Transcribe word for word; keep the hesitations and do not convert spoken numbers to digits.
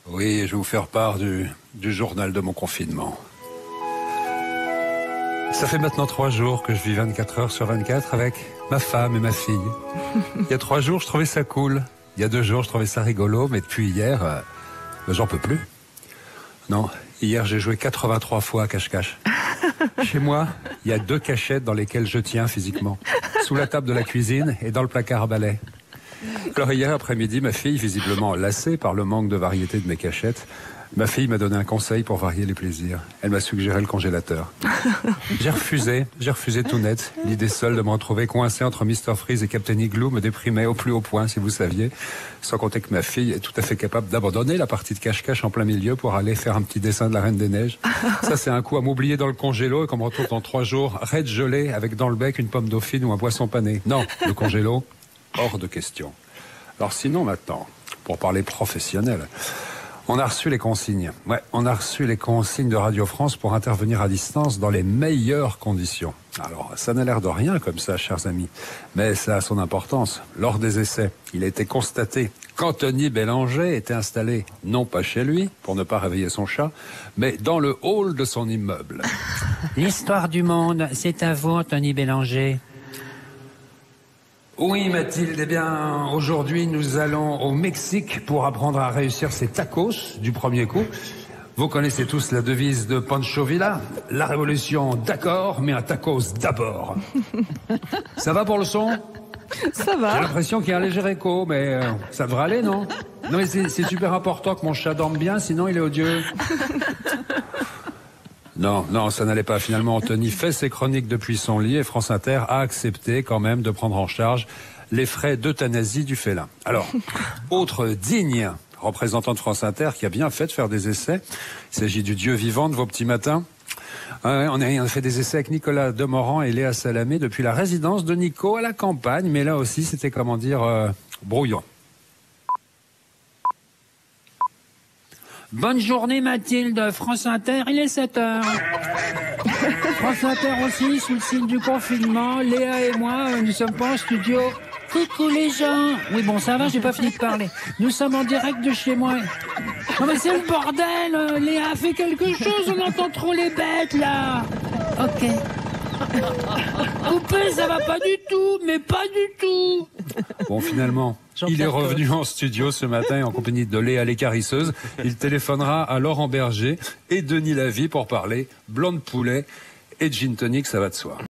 Oui, je vais vous faire part du, du journal de mon confinement. Ça fait maintenant trois jours que je vis vingt-quatre heures sur vingt-quatre avec ma femme et ma fille. Il y a trois jours, je trouvais ça cool. Il y a deux jours, je trouvais ça rigolo. Mais depuis hier, euh, ben, j'en peux plus. Non, hier, j'ai joué quatre-vingt-trois fois à cache-cache. Chez moi, il y a deux cachettes dans lesquelles je tiens physiquement. Sous la table de la cuisine et dans le placard à balai. Alors hier après-midi, ma fille, visiblement lassée par le manque de variété de mes cachettes, ma fille m'a donné un conseil pour varier les plaisirs. Elle m'a suggéré le congélateur. J'ai refusé, j'ai refusé tout net. L'idée seule de me retrouver coincé entre mister Freeze et Captain Igloo me déprimait au plus haut point, si vous saviez. Sans compter que ma fille est tout à fait capable d'abandonner la partie de cache-cache en plein milieu pour aller faire un petit dessin de la Reine des Neiges. Ça, c'est un coup à m'oublier dans le congélo et qu'on me retrouve dans trois jours, raide gelé, avec dans le bec une pomme dauphine ou un poisson pané. Non, le congélo, hors de question. Alors sinon maintenant, pour parler professionnel, on a reçu les consignes. Ouais, on a reçu les consignes de Radio France pour intervenir à distance dans les meilleures conditions. Alors, ça n'a l'air de rien comme ça, chers amis, mais ça a son importance. Lors des essais, il a été constaté qu'Anthony Bélanger était installé, non pas chez lui, pour ne pas réveiller son chat, mais dans le hall de son immeuble. L'histoire du monde, c'est à vous, Anthony Bélanger. Oui, Mathilde, eh bien, aujourd'hui, nous allons au Mexique pour apprendre à réussir ces tacos du premier coup. Vous connaissez tous la devise de Pancho Villa, la révolution d'accord, mais un tacos d'abord. Ça va pour le son? Ça va. J'ai l'impression qu'il y a un léger écho, mais euh, ça devrait aller, non? Non, mais c'est c'est super important que mon chat dorme bien, sinon il est odieux. Non, non, ça n'allait pas. Finalement, Anthony fait ses chroniques depuis son lit et France Inter a accepté quand même de prendre en charge les frais d'euthanasie du félin. Alors, autre digne représentant de France Inter qui a bien fait de faire des essais. Il s'agit du Dieu vivant de vos petits matins. Euh, on, a, on a fait des essais avec Nicolas Demorand et Léa Salamé depuis la résidence de Nico à la campagne. Mais là aussi, c'était, comment dire, euh, brouillon. Bonne journée Mathilde, France Inter, il est sept heures. France Inter aussi, sous le signe du confinement, Léa et moi, nous sommes pas en studio. Coucou les gens. Oui bon ça va, j'ai pas fini de parler. Nous sommes en direct de chez moi. Non mais c'est le bordel, Léa, fais quelque chose, on entend trop les bêtes là. Ok. Coupé, ça va pas du tout, mais pas du tout. Bon, finalement, il est revenu en studio ce matin en compagnie de Léa l'écarisseuse. Il téléphonera à Laurent Berger et Denis Lavie pour parler blonde poulet et gin tonic, ça va de soi.